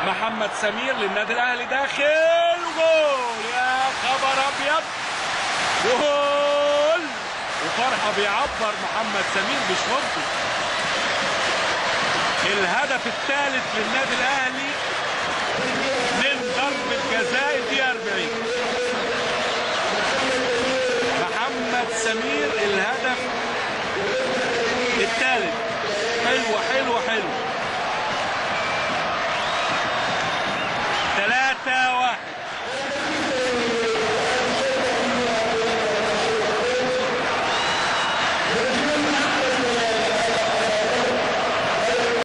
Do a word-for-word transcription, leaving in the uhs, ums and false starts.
محمد سمير للنادي الاهلي داخل جول. يا خبر ابيض، جول وفرحه بيعبر محمد سمير مش ممكن. الهدف الثالث للنادي الاهلي